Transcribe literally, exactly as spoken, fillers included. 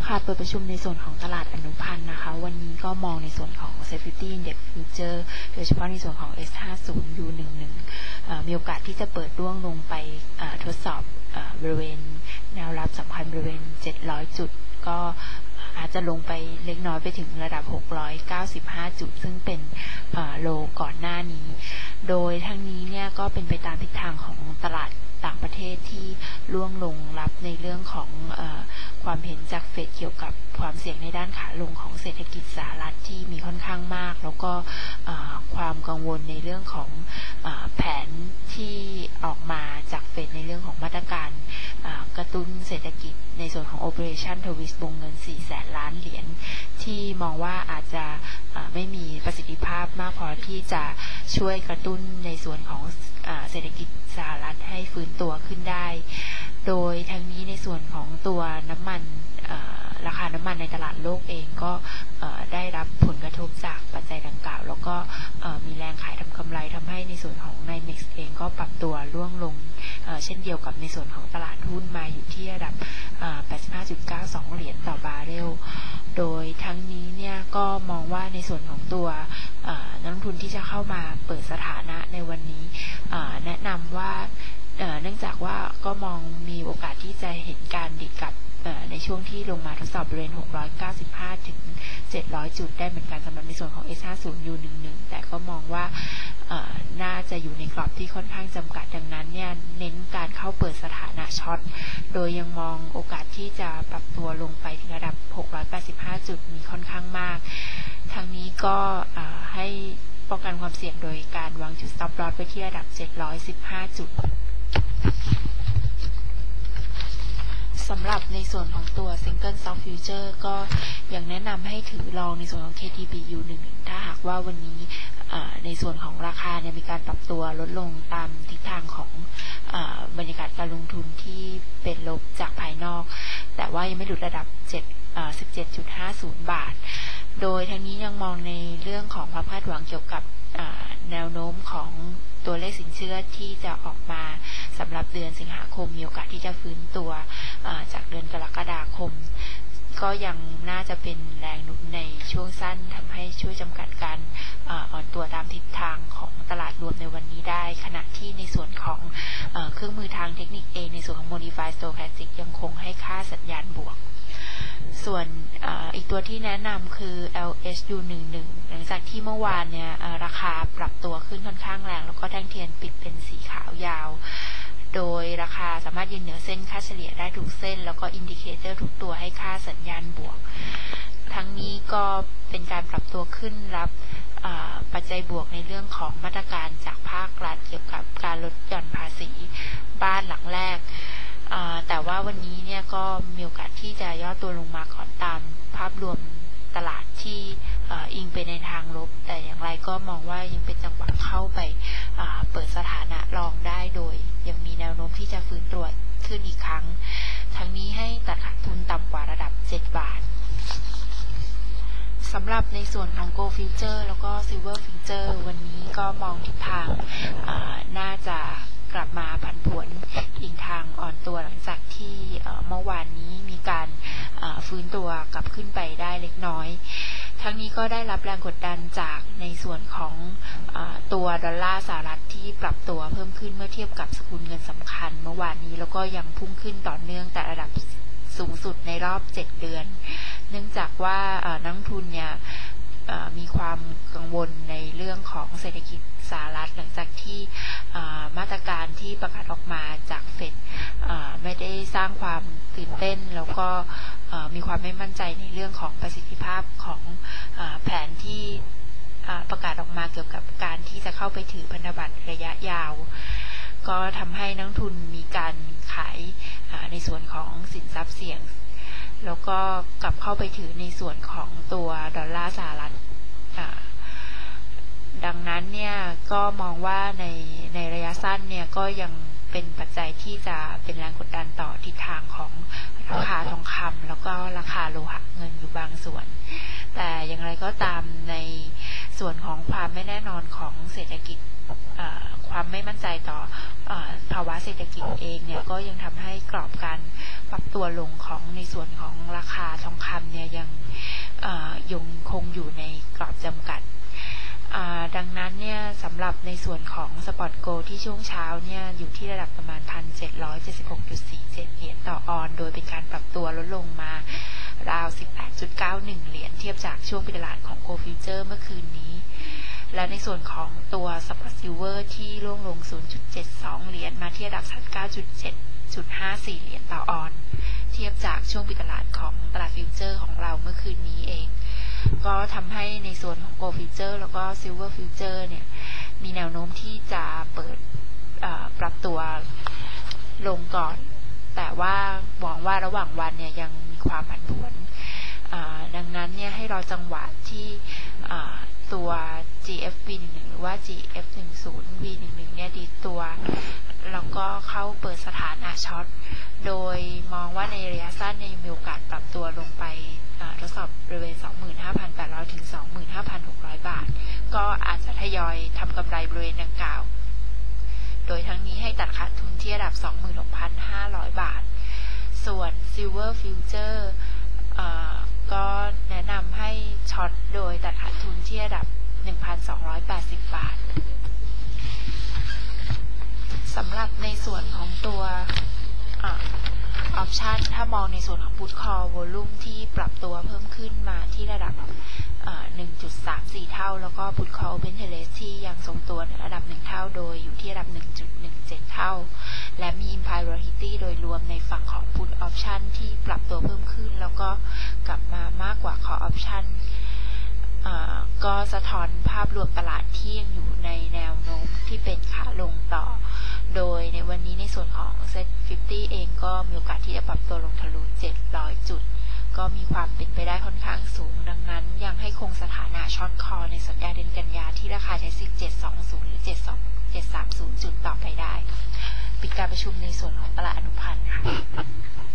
ค่ะเปิดประชุมในส่วนของตลาดอนุพันธ์นะคะวันนี้ก็มองในส่วนของ Safety Index Future โดยเฉพาะในส่วนของ เอส ห้าสิบ ยู หนึ่งสิบ มีโอกาสที่จะเปิดร่วงลงไปทดสอบบริเวณแนวรับสำคัญบริเวณเจ็ดร้อยจุดก็อาจจะลงไปเล็กน้อยไปถึงระดับหกร้อยเก้าสิบห้าจุดซึ่งเป็นโลก่อนหน้านี้โดยทั้งนี้เนี่ยก็เป็นไปตามทิศทางของตลาดต่างประเทศที่ร่วงลงรับในเรื่องของเอ่อความเห็นจากเฟดเกี่ยวกับความเสี่ยงในด้านขาลงของเศรษฐกิจสหรัฐที่มีค่อนข้างมากแล้วก็ความกังวลในเรื่องของแผนที่ออกมาจากเฟดในเรื่องของมาตรการกระตุ้นเศรษฐกิจในส่วนของ Operation Twist วงเงินสี่แสนล้านเหรียญที่มองว่าอาจจะไม่มีประสิทธิภาพมากพอที่จะช่วยกระตุ้นในส่วนของเศรษฐกิจสหรัฐให้ฟื้นตัวขึ้นได้โดยทั้งนี้ในส่วนของตัวน้ำมันราคาน้ำมันในตลาดโลกเองก็ได้รับผลกระทบจากปัจจัยดังกล่าวแล้วก็มีแรงขายทำกำไรทำให้ในส่วนของ ไนเม็กซ์ เองก็ปรับตัวร่วงลงเช่นเดียวกับในส่วนของตลาดหุ้นมาอยู่ที่ระดับ แปดสิบห้าจุดเก้าสอง เหรียญต่อบาร์เรลโดยทั้งนี้เนี่ยก็มองว่าในส่วนของตัวนักลงทุนที่จะเข้ามาเปิดสถานะในวันนี้แนะนำว่าเนื่องจากว่าก็มองมีโอกาสที่จะเห็นการดิดกลับในช่วงที่ลงมาทดสอบบริเวณหกร้อยเก้าสิบห้าถึงเจ็ดร้อยจุดได้เหมือนกันสำหรับในส่วนของ เอส ห้าสิบ ยู หนึ่งสิบ แต่ก็มองว่าน่าจะอยู่ในกรอบที่ค่อนข้างจำกัดดังนั้นเนี่ยเน้นการเข้าเปิดสถานะช็อตโดยยังมองโอกาสที่จะปรับตัวลงไปถึงระดับหกร้อยแปดสิบห้าจุดมีค่อนข้างมากทางนี้ก็ให้ป้องกันความเสี่ยงโดยการวางจุด stop loss ไปที่ระดับเจ็ดร้อยสิบห้าจุดสำหรับในส่วนของตัว Single Stock Future ก็ยังแนะนำให้ถือลองในส่วนของ เค ที บี ยู หนึ่งสิบ ถ้าหากว่าวันนี้ในส่วนของราคาเนี่ยมีการปรับตัวลดลงตามทิศทางของบรรยากาศการลงทุนที่เป็นลบจากภายนอกแต่ว่ายังไม่หลุดระดับสิบเจ็ดจุดห้าศูนย์ บาทโดยทั้งนี้ยังมองในเรื่องของความคาดหวังเกี่ยวกับแนวโน้มของตัวเลขสินเชื่อที่จะออกมาสำหรับเดือนสิงหาคมมีโอกาสที่จะฟื้นตัวจากเดือนกรกฎาคมก็ยังน่าจะเป็นแรงหนุนในช่วงสั้นทำให้ช่วยจำกัดการอ่อนตัวตามทิศทางของตลาดรวมในวันนี้ได้ขณะที่ในส่วนของเครื่องมือทางเทคนิคเองในส่วนของ Modified Stochastic ยังคงให้ค่าสัญญาณบวกส่วนออีกตัวที่แนะนำคือ แอล เอส ยู หนึ่งสิบ หลังจากที่เมื่อวานเนี่ยราคาปรับตัวขึ้นค่อนข้างแรงแล้วก็แท่งเทียนปิดเป็นสีขาวยาวโดยราคาสามารถยืนเหนือเส้นค่าเฉลี่ยได้ทุกเส้นแล้วก็อินดิเคเตอร์ทุกตัวให้ค่าสัญญาณบวกทั้งนี้ก็เป็นการปรับตัวขึ้นรับปัจจัยบวกในเรื่องของมาตรการจากภาครัฐเกี่ยวกับการลดหย่อนภาษีบ้านหลังแรกแต่ว่าวันนี้เนี่ยก็มีโอกาสที่จะย่อตัวลงมาก่อนตามภาพรวมตลาดที่อิงไปในทางลบแต่อย่างไรก็มองว่ายังเป็นจังหวะเข้าไปเปิดสถานะรองได้โดยยังมีแนวโน้มที่จะฟื้นตัวขึ้นอีกครั้งทั้งนี้ให้ตัดขาดทุนต่ำกว่าระดับเจ็ดบาทสำหรับในส่วนของ Gold Future แล้วก็ Silver Future วันนี้ก็มองทิศทางน่าจะกลับมาผันผวนอิงทางอ่อนตัวหลังจากที่เมื่อวานนี้มีการฟื้นตัวกลับขึ้นไปได้เล็กน้อยทั้งนี้ก็ได้รับแรงกดดันจากในส่วนของตัวดอลลาร์สหรัฐที่ปรับตัวเพิ่มขึ้นเมื่อเทียบกับสกุลเงินสำคัญเมื่อวานนี้แล้วก็ยังพุ่งขึ้นต่อเนื่องแต่ระดับสูงสุดในรอบเจ็ดเดือนเนื่องจากว่านักลงทุนเนี่ยมีความกังวลในเรื่องของเศรษฐกิจสหรัฐหลังจากที่มาตรการที่ประกาศออกมาจากเฟดไม่ได้สร้างความตื่นเต้นแล้วก็มีความไม่มั่นใจในเรื่องของประสิทธิภาพของแผนที่ประกาศออกมาเกี่ยวกับการที่จะเข้าไปถือพันธบัตรระยะยาวก็ทำให้นักทุนมีการขายในส่วนของสินทรัพย์เสี่ยงแล้วก็กลับเข้าไปถือในส่วนของตัวดอลลาร์สหรัฐดังนั้นเนี่ยก็มองว่าในในระยะสั้นเนี่ยก็ยังเป็นปัจจัยที่จะเป็นแรงกดดันต่อทิศทางของราคาทองคำแล้วก็ราคาโลหะเงินอยู่บางส่วนแต่อย่างไรก็ตามในส่วนของความไม่แน่นอนของเศรษฐกิจควความไม่มั่นใจต่อภาวะเศรษฐกิจเองเนี่ยก็ยังทำให้กรอบการปรับตัวลงของในส่วนของราคาทองคำเนี่ยยังยังคงอยู่ในกรอบจำกัดดังนั้นเนี่ยสำหรับในส่วนของสปอตโกลด์ที่ช่วงเช้าเนี่ยอยู่ที่ระดับประมาณ หนึ่งพันเจ็ดร้อยเจ็ดสิบหกจุดสี่เจ็ด เหรียญต่อออนซ์โดยเป็นการปรับตัวลดลงมาราว สิบแปดจุดเก้าหนึ่ง เหรียญเทียบจากช่วงปิดตลาดของโกลด์ฟิวเจอร์เมื่อคืนนี้และในส่วนของตัวสปอตซิลเวอร์ที่ร่วงลง ศูนย์จุดเจ็ดสอง เหรียญมาที่ระดับ เก้าจุดเจ็ดจุดห้าสี่ เหรียญต่อออนซ์เทียบจากช่วงปิดตลาดของตลาดฟิวเจอร์ของเราเมื่อคืนนี้เองก็ทำให้ในส่วนของโกลด์ฟิวเจอร์แล้วก็ซิลเวอร์ฟิวเจอร์เนี่ยมีแนวโน้มที่จะเปิดปรับตัวลงก่อนแต่ว่าหวังว่าระหว่างวันเนี่ยยังมีความผันผวนดังนั้นเนี่ยให้รอจังหวะที่ตัว จี เอฟ วี หนึ่งสิบ หรือว่า จี เอฟ หนึ่งสิบ วี หนึ่งสิบ เนี่ยดีตัวแล้วก็เข้าเปิดสถานะช็อตโดยมองว่าในระยะสั้นเนี่ยมีโอกาสปรับตัวลงไปทดสอบบริเวณ สองหมื่นห้าพันแปดร้อย ถึง สองหมื่นห้าพันหกร้อย บาทก็อาจจะทยอยทำกำไรบริเวณดังกล่าวโดยทั้งนี้ให้ตัดขาดทุนที่ระดับ สองหมื่นหกพันห้าร้อย บาทส่วน Silver Future ก็แนะนำให้ช็อตโดยตัดขาดทุนที่ระดับ หนึ่งพันสองร้อยแปดสิบ บาทสำหรับในส่วนของตัวออปชันถ้ามองในส่วนของ Put Call Volume ที่ปรับตัวเพิ่มขึ้นมาที่ระดับ หนึ่งจุดสามสี่ เท่าแล้วก็ Put Call Open Interest ที่ยังทรงตัวในระดับหนึ่งเท่าโดยอยู่ที่ระดับ หนึ่งจุดหนึ่งเจ็ด เท่าและมี Implied Volatility โดยรวมในฝั่งของ Put Option ที่ปรับตัวเพิ่มขึ้นแล้วก็กลับมามากกว่า Call Option ก็สะท้อนภาพรวมตลาดที่ยังอยู่ในแนวโน้มที่เป็นขาลงต่อโดยในวันนี้ในส่วนของ เซ็ต ห้าสิบ เองก็มีโอกาสที่จะปรับตัวลงทะลุเจ็ดร้อยจุดก็มีความเป็นไปได้ค่อนข้างสูงดังนั้นยังให้คงสถานะช็อตคอในสัปดาห์เดือนกันยาที่ราคาใช้สิทธิ์เจ็ดร้อยยี่สิบหรือเจ็ดร้อยสามสิบจุดต่อไปได้ปิดการประชุมในส่วนของตลาดอนุพันธ์ค่ะ